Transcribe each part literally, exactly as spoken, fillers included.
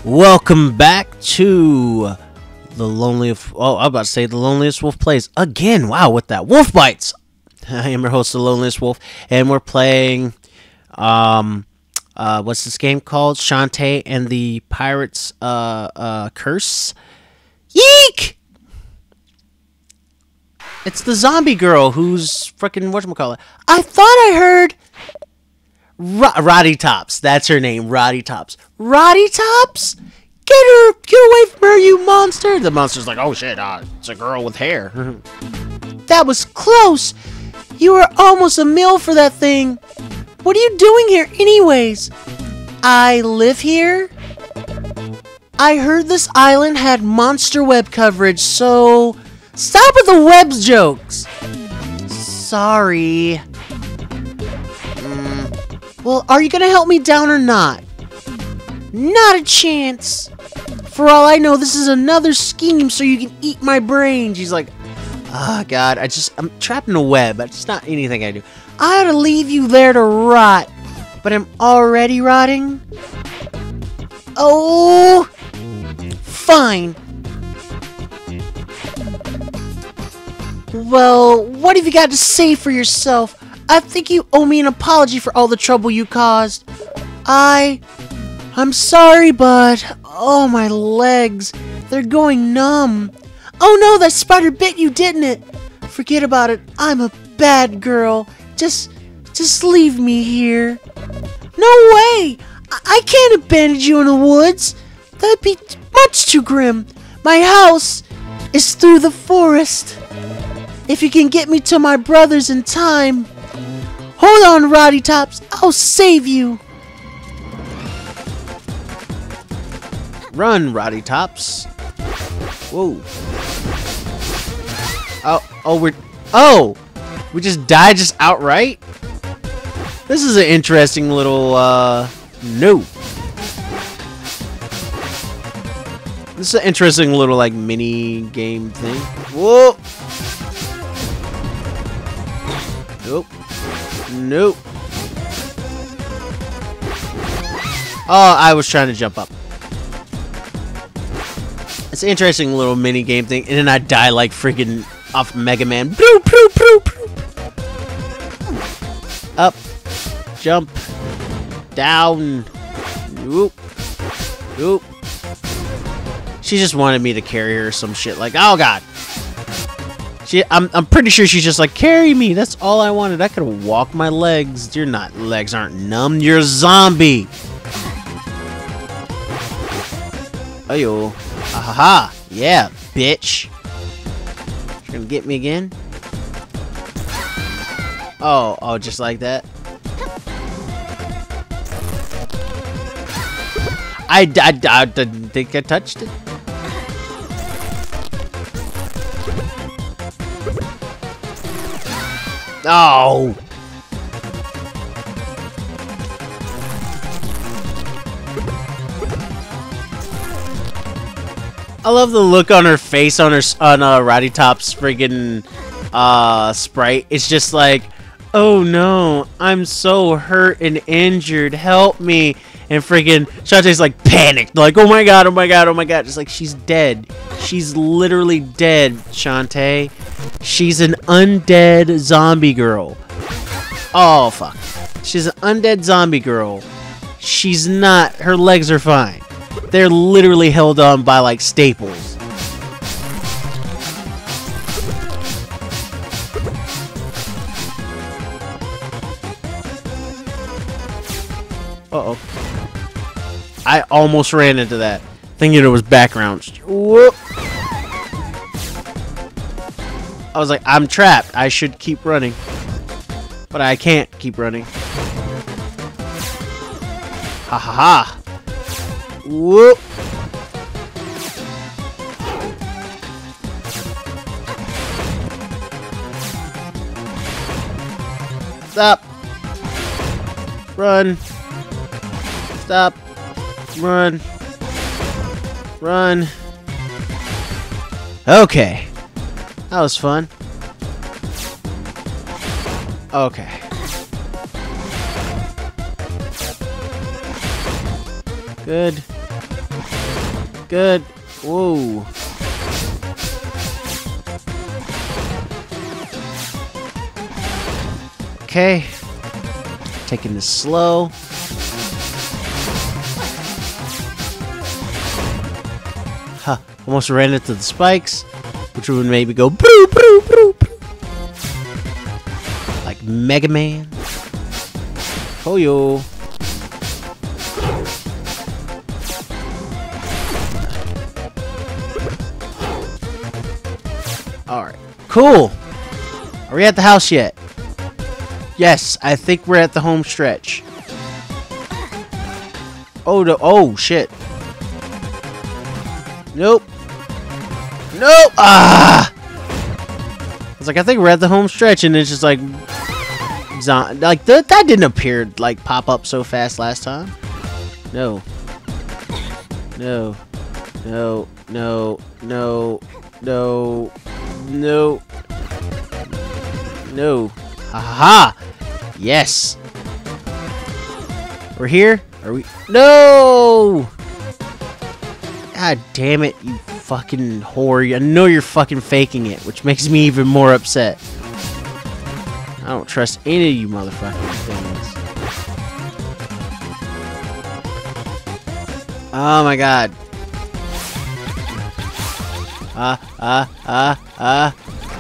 Welcome back to the loneliest. Oh, I'm about to say the loneliest wolf plays again. Wow, with that wolf bites. I am your host, the loneliest wolf, and we're playing. Um, uh, what's this game called? Shantae and the Pirates. Uh, uh, Curse. Yeek! It's the zombie girl who's freaking whatchamacallit. I thought I heard. Ro- Roddy Tops. That's her name. Roddy Tops. Roddy Tops? Get her! Get away from her, you monster! The monster's like, oh shit, uh, it's a girl with hair. That was close! You were almost a meal for that thing. What are you doing here anyways? I live here? I heard this island had monster web coverage, so... Stop with the web jokes! Sorry. Well, are you gonna help me down or not? Not a chance. For all I know, this is another scheme so you can eat my brain. She's like, oh god, I just, I'm trapped in a web. It's not anything I do. I ought to leave you there to rot. But I'm already rotting? Oh, fine. Well, what have you got to say for yourself? I think you owe me an apology for all the trouble you caused. I... I'm sorry, but... Oh, my legs. They're going numb. Oh no, that spider bit you, didn't it? Forget about it. I'm a bad girl. Just... Just leave me here. No way! I, I can't abandon you in the woods. That'd be much too grim. My house is through the forest. If you can get me to my brothers in time... Hold on, Roddy Tops. I'll save you. Run, Roddy Tops. Whoa. Oh, oh, we're... Oh! We just died just outright? This is an interesting little, uh... No. This is an interesting little, like, mini game thing. Whoa! Nope. Nope. Oh, I was trying to jump up. It's an interesting little mini game thing, and then I die like freaking off Mega Man. Bloop, bloop, bloop, bloop. Up, jump, down. Whoop, whoop. She just wanted me to carry her or some shit. Like, oh god. She, I'm, I'm pretty sure she's just like, carry me. That's all I wanted. I could walk my legs. Your not legs aren't numb. You're a zombie. Ayo. Ahaha. Yeah, bitch. You're gonna get me again? Oh, oh, just like that. I, I, I didn't think I touched it. Oh! I love the look on her face on her on uh, Roddy Top's friggin' uh, sprite. It's just like, oh no, I'm so hurt and injured. Help me! And friggin' Shantae's like panicked, like, oh my god, oh my god, oh my god. It's like she's dead. She's literally dead, Shantae. She's an undead zombie girl. Oh, fuck. She's an undead zombie girl. She's not. Her legs are fine. They're literally held on by, like, staples. Uh-oh. I almost ran into that, thinking it was background. Whoop. I was like, I'm trapped. I should keep running. But I can't keep running. Ha ha ha. Whoop. Stop. Run. Stop. Run. Run. Okay. That was fun. Okay. Good. good. Whoa. Okay. Taking this slow. Huh. Almost ran into the spikes, which would maybe go boo boo boo boo. Like Mega Man. Oh yo. Alright. Cool. Are we at the house yet? Yes, I think we're at the home stretch. Oh, no. Oh, shit. Nope. Nope. Ah! I was like, I think we're at the home stretch, and it's just like... Like, th that didn't appear, like, pop up so fast last time. No. No. No. No. No. No. No. No. Ha ha ha! Yes! We're here? Are we? No! God damn it, you fucking whore. I know you're fucking faking it, which makes me even more upset. I don't trust any of you motherfucking things. Oh my god. Ah, ah, ah, ah.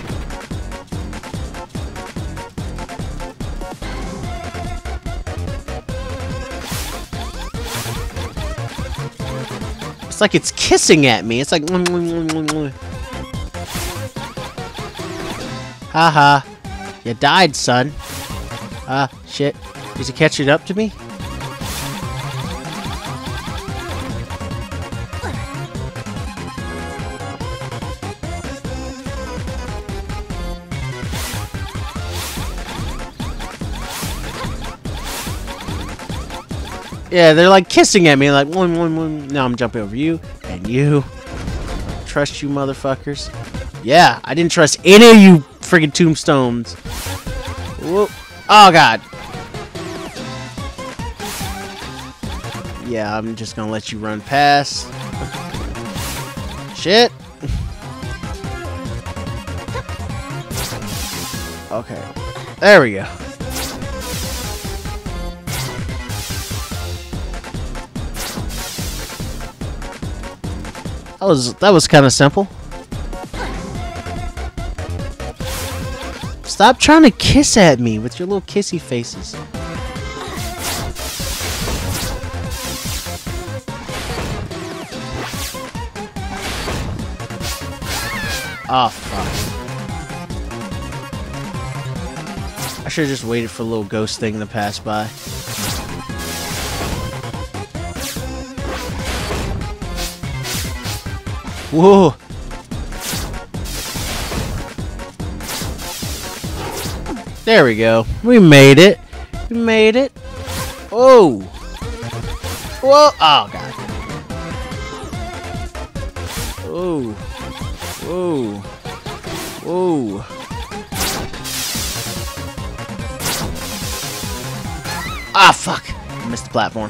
It's like it's kissing at me. It's like... Haha. You died, son. Ah, shit. Is he catching up to me? Yeah, they're like kissing at me, like, one, one, one. Now I'm jumping over you and you. Trust you, motherfuckers. Yeah, I didn't trust any of you friggin' tombstones. Whoop. Oh, God. Yeah, I'm just gonna let you run past. Shit. Okay. There we go. That was that was kind of simple. Stop trying to kiss at me with your little kissy faces. Oh fuck. I should have just waited for a little ghost thing to pass by. Whoa! There we go. We made it. We made it. Oh! Whoa! Oh god. Oh! Whoa! Whoa! Ah fuck! I missed the platform.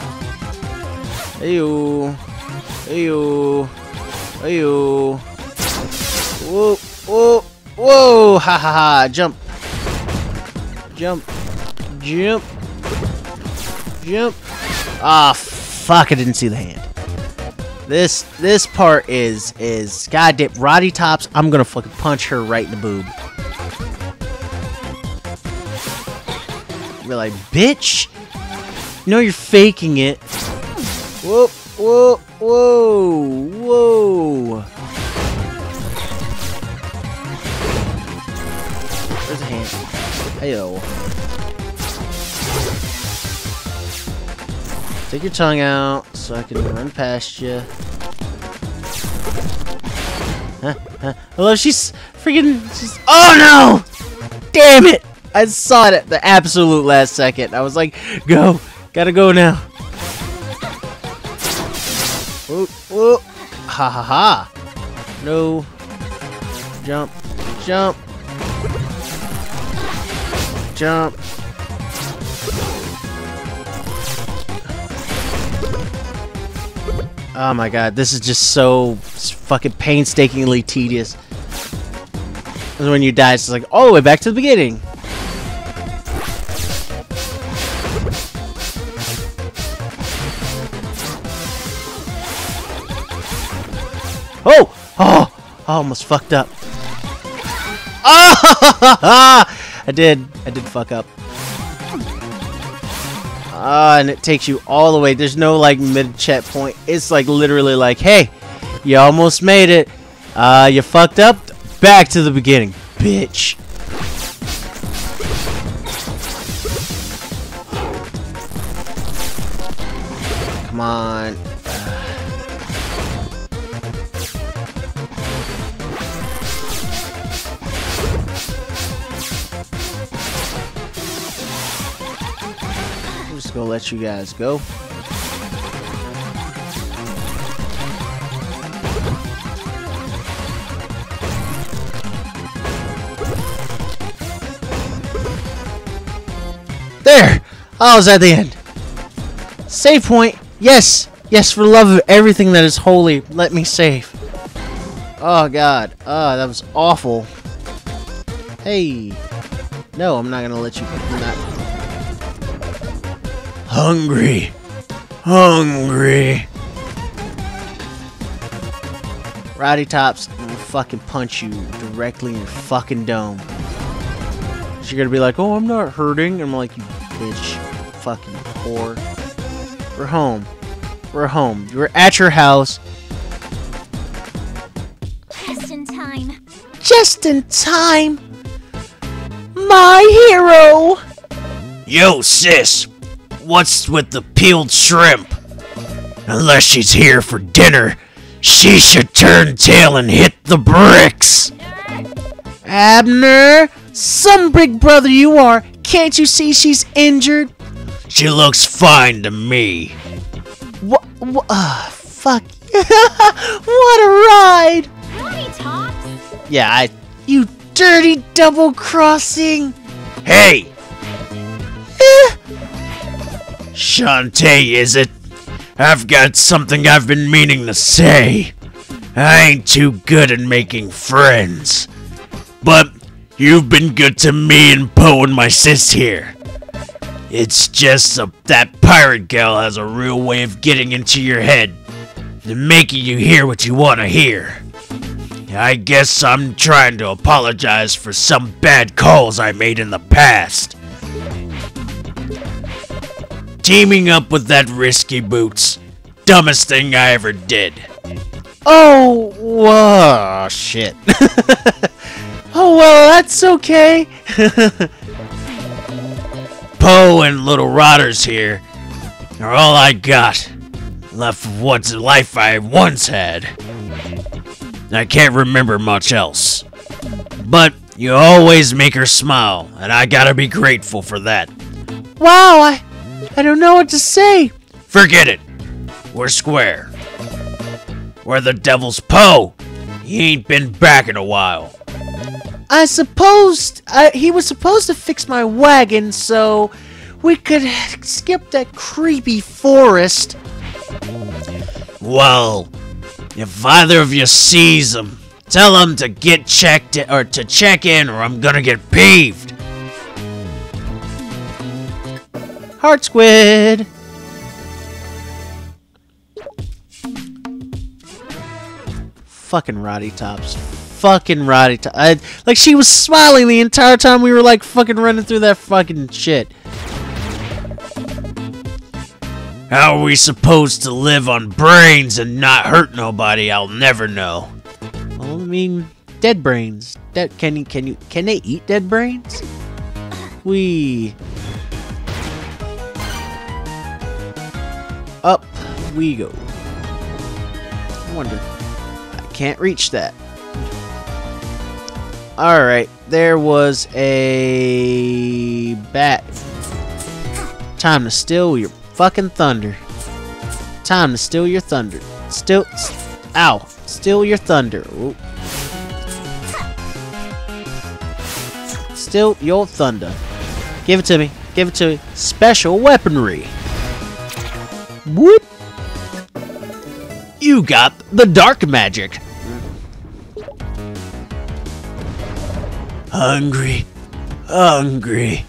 Heyo! Heyo! Ayo. Whoa, whoa, whoa, ha ha ha, jump. Jump. Jump. Jump. Ah, fuck, I didn't see the hand. This, this part is, is, goddamn, Roddy Tops, I'm gonna fucking punch her right in the boob. You're like, bitch, you know you're faking it. Whoa, whoa, whoa, whoa. There's a hand. Heyo. Take your tongue out so I can run past you. Huh? Huh? Hello, she's freaking. She's. Oh no! Damn it! I saw it at the absolute last second. I was like, go. Gotta go now. Whoa, whoa. Ha ha ha. No. Jump. Jump. Jump. Oh my god, this is just so fucking painstakingly tedious. When you die, it's like all the way back to the beginning. Oh! Oh! I almost fucked up. Oh! I did. I did fuck up. Ah, uh, and it takes you all the way. There's no like mid checkpoint. It's like literally like, hey, you almost made it. Uh, you fucked up. Back to the beginning, bitch. Come on. I'm just gonna let you guys go. There! I was at the end. Save point. Yes. Yes, for love of everything that is holy, let me save. Oh, God. Oh, that was awful. Hey. No, I'm not going to let you... I'm not... Hungry. Hungry. Rowdy Tops, I'm going to fucking punch you directly in your fucking dome. You're gonna be like, oh, I'm not hurting. And I'm like, you bitch, fucking whore. We're home. We're home. We're at your house. Just in time. Just in time. My hero. Yo, sis. What's with the peeled shrimp? Unless she's here for dinner, she should turn tail and hit the bricks. Abner. Some big brother you are. Can't you see she's injured? She looks fine to me. What? What? Uh, fuck. What a ride. Howdy, Tops. Yeah, I... You dirty double-crossing. Hey! Shantae, is it? I've got something I've been meaning to say. I ain't too good at making friends. But you've been good to me and Poe and my sis here. It's just a, that pirate gal has a real way of getting into your head and making you hear what you want to hear. I guess I'm trying to apologize for some bad calls I made in the past. Teaming up with that risky boots, dumbest thing I ever did. Oh, whoa, shit. Oh, well, that's okay. Poe and Little Rotters here are all I got left of what's life I once had. I can't remember much else. But you always make her smile, and I gotta be grateful for that. Wow, I, I don't know what to say. Forget it. We're square. Where the devil's Poe? He ain't been back in a while. I supposed uh, he was supposed to fix my wagon so we could skip that creepy forest. Well, if either of you sees him, tell him to get checked in, or to check in, or I'm gonna get peeved. Heart squid. Fucking Rowdy Tops. Fucking Rowdy Tops. I, like, she was smiling the entire time we were, like, fucking running through that fucking shit. How are we supposed to live on brains and not hurt nobody? I'll never know. Well, I mean, dead brains. Dead, can you, can you, can they eat dead brains? We... Up we go. I wonder. I can't reach that. Alright, there was a bat. Time to steal your fucking thunder. Time to steal your thunder. Still, ow. Steal your thunder. Ooh. Steal your thunder. Give it to me. Give it to me. Special weaponry. Whoop. you got the dark magic. Hungry, hungry.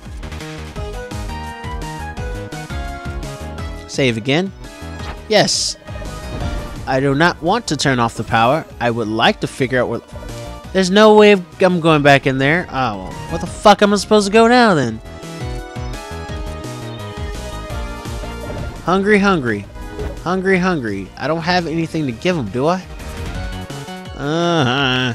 Save again. Yes. I do not want to turn off the power. I would like to figure out where... There's no way of, I'm going back in there. Oh, well, where the fuck am I supposed to go now, then? Hungry, hungry. Hungry, hungry. I don't have anything to give him, do I? Uh-huh.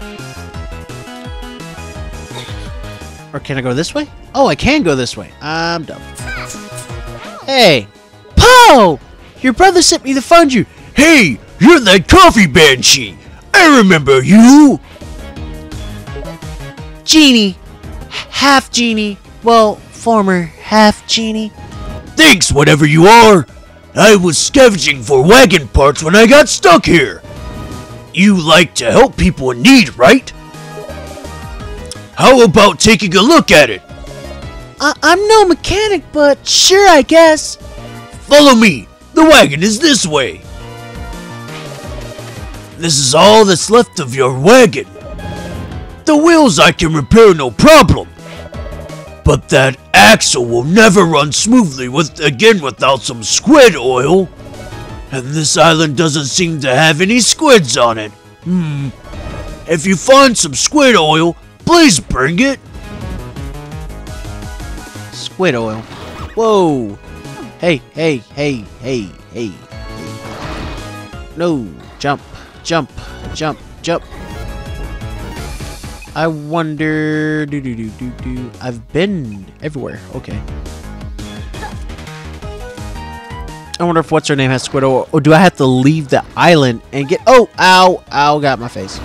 Or can I go this way? Oh, I can go this way. I'm dumb. Hey! Poe! Your brother sent me to find you. Hey, you're that coffee banshee. I remember you. Genie. Half genie. Well, former half genie. Thanks, whatever you are. I was scavenging for wagon parts when I got stuck here. You like to help people in need, right? How about taking a look at it? I I'm no mechanic, but sure, I guess. Follow me. The wagon is this way. This is all that's left of your wagon. The wheels I can repair no problem. But that axle will never run smoothly with again without some squid oil. And this island doesn't seem to have any squids on it. Hmm. If you find some squid oil, please bring it. Squid oil. Whoa. Hey, hey, hey, hey, hey, hey. No. Jump, jump, jump, jump. I wonder... Do, do, do, do, do. I've been everywhere. Okay. I wonder if what's her name has squid oil, or do I have to leave the island and get... Oh! Ow! Ow! Got my face.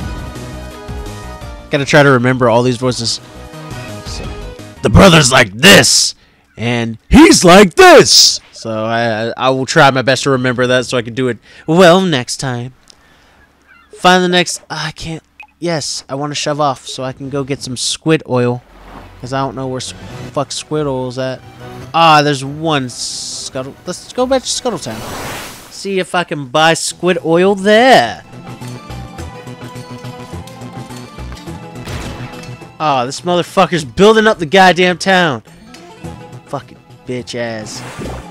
Gotta try to remember all these voices. So, the brother's like this, and he's like this. So I I will try my best to remember that so I can do it well next time. Find the next... I can't... Yes, I want to shove off so I can go get some squid oil. Because I don't know where fuck squid oil's at. Ah, there's one Scuttle... Let's go back to Scuttletown. See if I can buy squid oil there. Ah, this motherfucker's building up the goddamn town. Fucking bitch ass.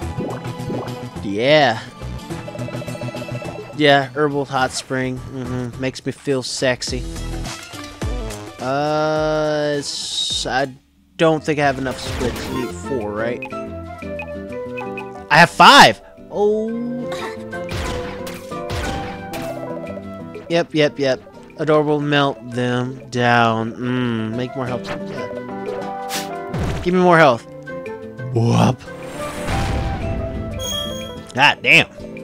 Yeah. Yeah, herbal hot spring. Mm-hmm. Makes me feel sexy. Uh, it's, I don't think I have enough squid to eat four, right? I have five! Oh. Yep, yep, yep. Adorable, melt them down. Mmm, make more health. Yeah. Give me more health. Whoop. God damn.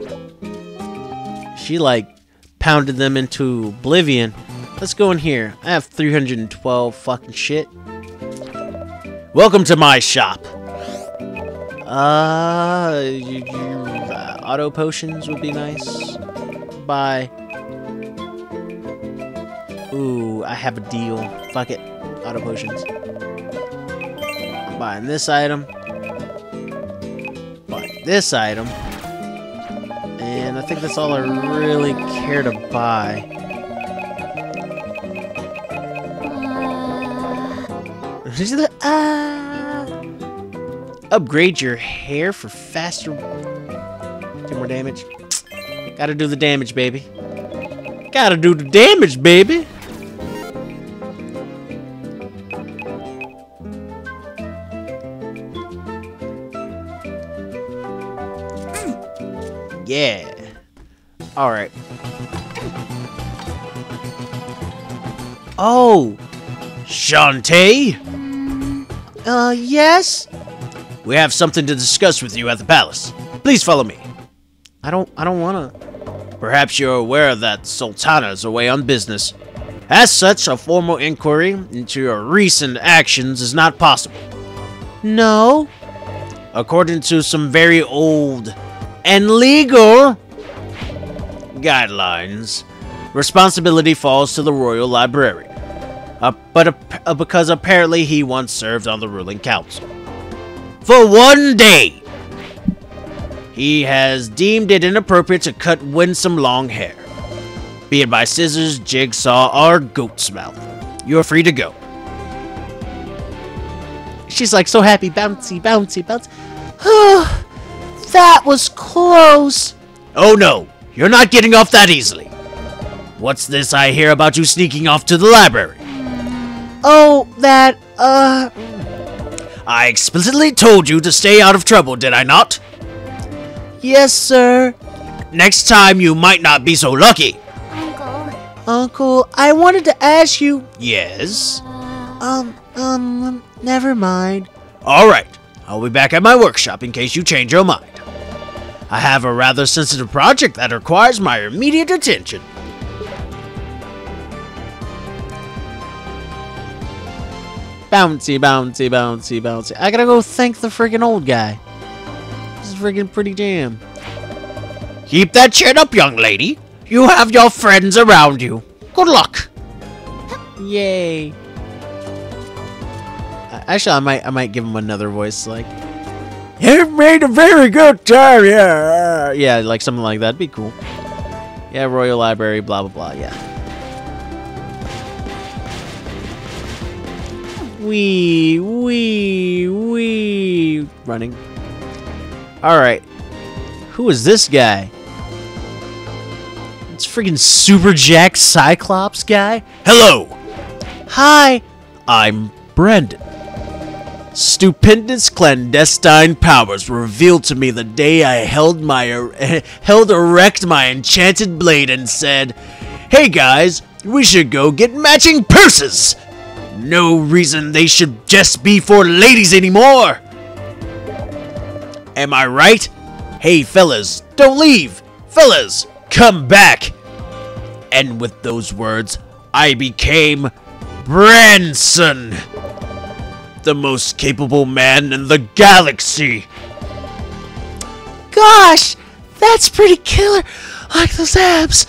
She like pounded them into oblivion. Let's go in here. I have three hundred twelve fucking shit. Welcome to my shop. Uh, you, you, uh auto potions would be nice. Buy. Ooh, I have a deal. Fuck it. Auto potions. I'm buying this item. Buying this item. And I think that's all I really care to buy. Uh, upgrade your hair for faster... Do more damage. Gotta do the damage, baby. Gotta do the damage, baby. Yeah. Alright. Oh! Shantae? Uh, yes? We have something to discuss with you at the palace. Please follow me. I don't, I don't wanna. Perhaps you're aware that Sultana is away on business. As such, a formal inquiry into your recent actions is not possible. No. According to some very old and legal guidelines, responsibility falls to the royal librarian. Uh, but uh, uh, because apparently he once served on the ruling council. For one day! He has deemed it inappropriate to cut winsome long hair, be it by scissors, jigsaw, or goat's mouth. You're free to go. She's like so happy, bouncy, bouncy, bouncy. That was close. Oh no, you're not getting off that easily. What's this I hear about you sneaking off to the library? Oh, that, uh... I explicitly told you to stay out of trouble, did I not? Yes, sir. Next time you might not be so lucky. Uncle. Uncle, I wanted to ask you... Yes? Um, um, never mind. Alright, I'll be back at my workshop in case you change your mind. I have a rather sensitive project that requires my immediate attention. Bouncy, bouncy, bouncy, bouncy. I gotta go thank the friggin' old guy. This is friggin' pretty jam. Keep that chin up, young lady. You have your friends around you. Good luck. Yay. Actually, I might, I might give him another voice, like, "You've made a very good time, yeah." Yeah, like something like that. Be cool. Yeah, Royal Library, blah, blah, blah, yeah. Wee, wee, wee. Running. Alright. Who is this guy? It's freaking Super Jack Cyclops guy? Hello! Hi, I'm Brandon. Stupendous clandestine powers were revealed to me the day I held my er held erect my enchanted blade and said, "Hey guys, we should go get matching purses! No reason they should just be for ladies anymore! Am I right? Hey fellas, don't leave! Fellas, come back!" And with those words, I became Branson, the most capable man in the galaxy. Gosh, that's pretty killer. Like those abs.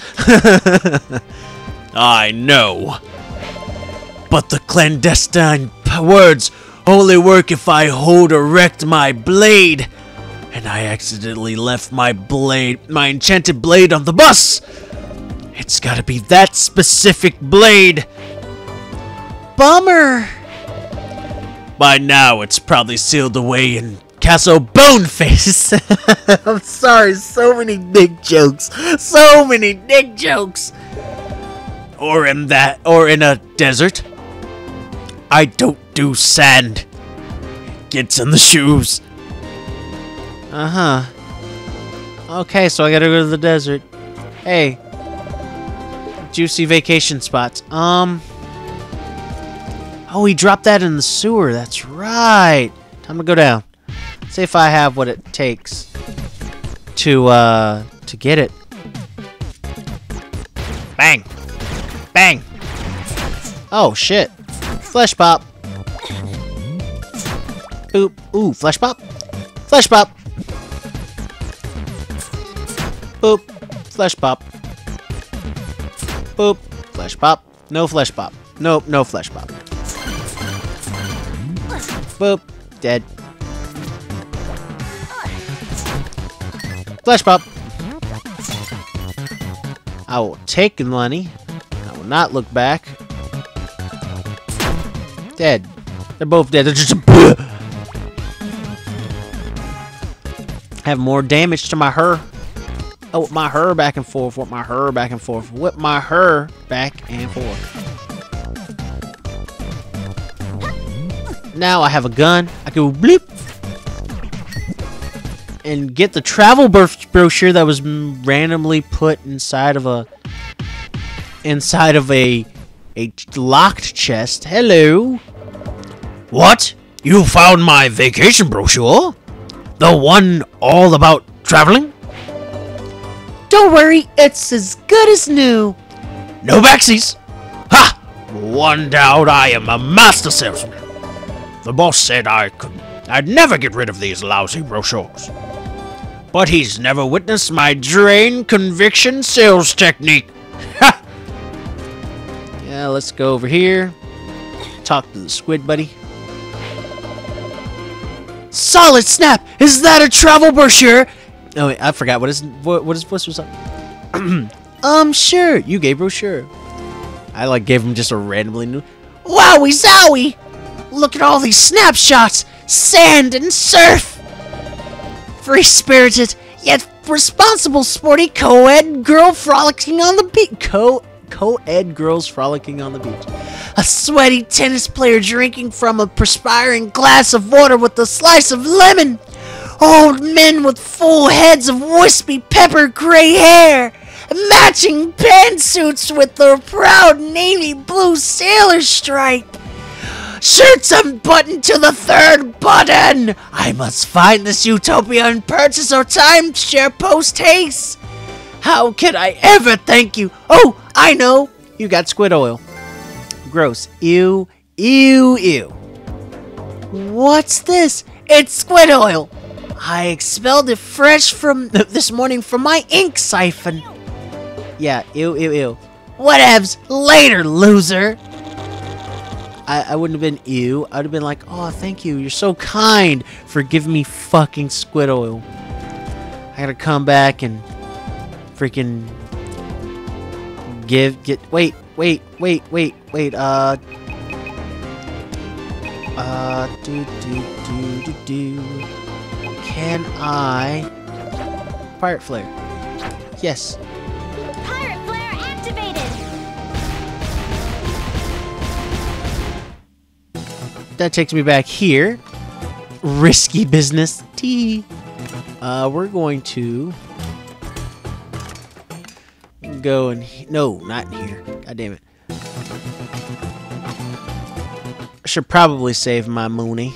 I know. But the clandestine words only work if I hold erect my blade. And I accidentally left my blade, my enchanted blade on the bus. It's gotta be that specific blade. Bummer. By now, it's probably sealed away in Castle Boneface. I'm sorry, so many dick jokes. So many dick jokes. Or in that, or in a desert. I don't do sand. Gets in the shoes. Uh-huh. Okay, so I gotta go to the desert. Hey. Juicy vacation spots. Um... Oh, he dropped that in the sewer. That's right. Time to go down. See if I have what it takes to, uh, to get it. Bang. Bang. Oh, shit. Flesh pop. Boop. Ooh, flesh pop. Flesh pop. Boop. Flesh pop. Boop. Flesh pop. No flesh pop. Nope, no flesh pop. Boop. Dead. Flesh pop. I will take the money. I will not look back. Dead. They're both dead. They're just a have more damage to my her. Oh, whip my her back and forth. Whip my her back and forth. Whip my her back and forth. Now I have a gun. I can go bleep and get the travel brochure that was randomly put inside of a inside of a a locked chest. Hello. What? You found my vacation brochure? The one all about traveling? Don't worry, it's as good as new. No backsies. Ha! One doubt, I am a master salesman. The boss said I could, I'd never get rid of these lousy brochures. But he's never witnessed my drain conviction sales technique. Ha! Yeah, let's go over here. Talk to the squid buddy. Solid snap! Is that a travel brochure? Oh wait, I forgot. What is what? What is what's what's up? um, sure. You gave bro, sure. I like gave him just a randomly new. Wowie zowie! Look at all these snapshots! Sand and surf! Free-spirited, yet responsible sporty co-ed girl frolicking on the beach. Co co-ed girls frolicking on the beach. A sweaty tennis player drinking from a perspiring glass of water with a slice of lemon. Old men with full heads of wispy pepper gray hair. Matching pantsuits with their proud navy blue sailor stripe. Shirts unbuttoned to the third button. I must find this utopia and purchase or timeshare post-haste. How can I ever thank you? Oh, I know. You got squid oil. Gross. Ew. Ew. Ew. What's this? It's squid oil. I expelled it fresh from this morning from my ink siphon. Yeah. Ew. Ew. Ew. Whatevs. Later, loser. I, I wouldn't have been ew. I would have been like, oh, thank you. You're so kind for giving me fucking squid oil. I gotta come back and freaking give, get, wait, wait, wait, wait, wait, uh, uh, do, do, do, do, do. Can I, Pirate Flare? Yes. Pirate flare activated. That takes me back here. Risky business. T. Uh, we're going to go and no, not in here. God damn it. I should probably save my Mooney.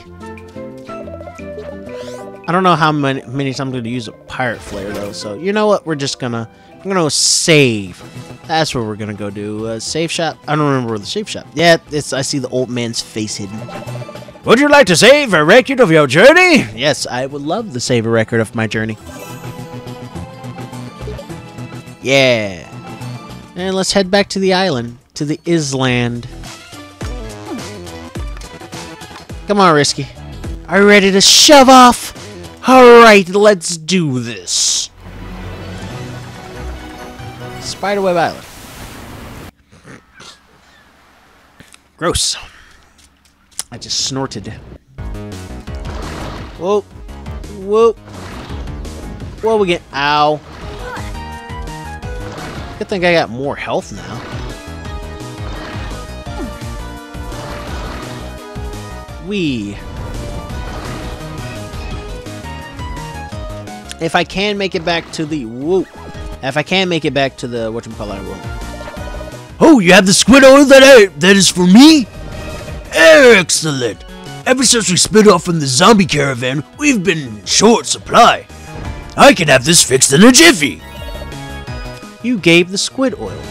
I don't know how many many times I'm going to use a pirate flare though. So you know what? We're just gonna I'm gonna save. That's what we're gonna go do. Uh, save shop. I don't remember where the save shop. Yeah, it's. I see the old man's face hidden. Would you like to save a record of your journey? Yes, I would love to save a record of my journey. Yeah. And let's head back to the island, to the Island. Come on, Risky. Are you ready to shove off? Alright, let's do this. Spiderweb Island. Gross. I just snorted. Whoa. Whoa. Whoa, we get. Ow. Good thing I got more health now. Wee. If I can make it back to the. Whoa. If I can make it back to the. Whatchamacallit, I will. Oh, you have the squid oil that I, that is for me? Excellent! Ever since we split off from the zombie caravan, we've been in short supply. I can have this fixed in a jiffy. You gave the squid oil.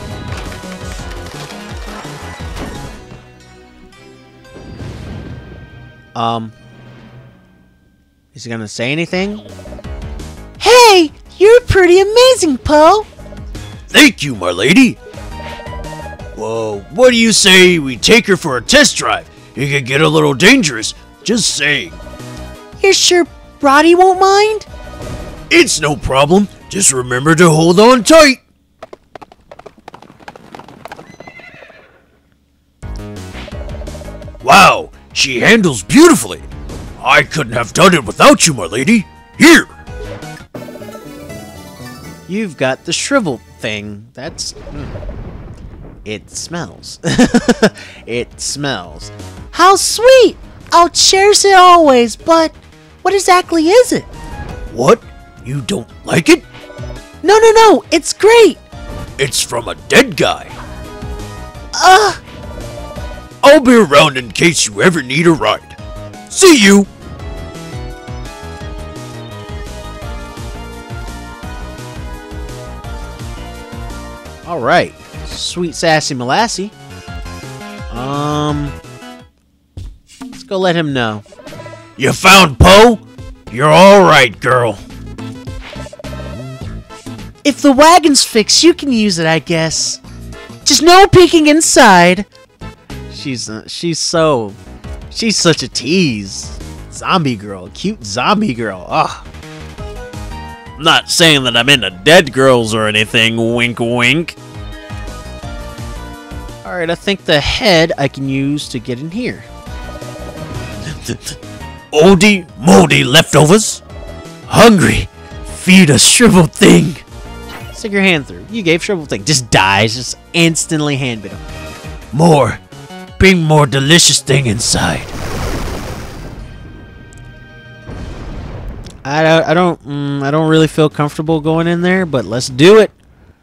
Um. Is he gonna say anything? Hey, you're pretty amazing, Poe. Thank you, my lady. Well, what do you say we take her for a test drive? It could get a little dangerous, just saying. You're sure Roddy won't mind? It's no problem. Just remember to hold on tight. Wow, she handles beautifully. I couldn't have done it without you, my lady. Here. You've got the shrivel thing. That's... Mm. It smells. It smells. How sweet! I'll cherish it always, but what exactly is it? What? You don't like it? No, no, no! It's great! It's from a dead guy. Ugh! I'll be around in case you ever need a ride. See you! Alright. Sweet Sassy Molassie. Um... Let's go let him know. You found Poe? You're alright, girl. If the wagon's fixed, you can use it, I guess. Just no peeking inside. She's uh, she's so... She's such a tease. Zombie girl. Cute zombie girl. Ugh. Not saying that I'm into dead girls or anything, wink wink. Alright, I think the head I can use to get in here. Oldie moldy leftovers? Hungry? Feed a shriveled thing. Stick your hand through. You gave Shrivel Thing. Just dies. Just instantly hand bit him. More. Bring more delicious thing inside. I don't. I don't. Mm, I don't really feel comfortable going in there, but let's do it.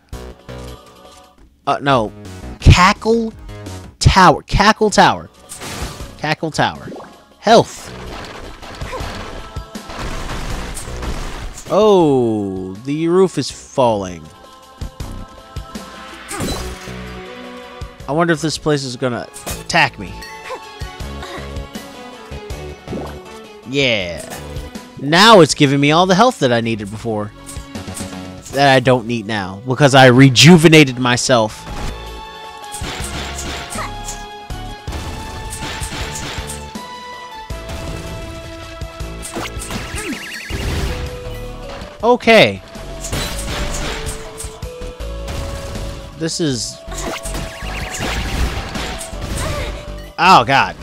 Uh, no. Cackle Tower. Cackle Tower. Cackle Tower. Health. Oh, the roof is falling. I wonder if this place is gonna attack me. Yeah. Now it's giving me all the health that I needed before. That I don't need now, because I rejuvenated myself. Okay. This is... Oh, God.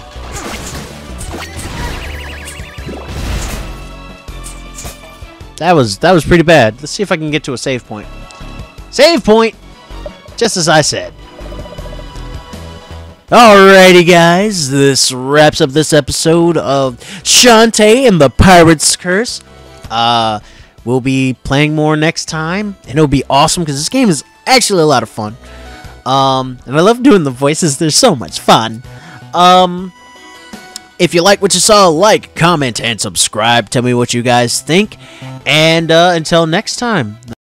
That was that was pretty bad. Let's see if I can get to a save point. Save point! Just as I said. Alrighty, guys. This wraps up this episode of Shantae and the Pirate's Curse. Uh... We'll be playing more next time, and it'll be awesome because this game is actually a lot of fun. Um, and I love doing the voices; they're so much fun. Um, if you like what you saw, like, comment, and subscribe. Tell me what you guys think, and uh, until next time.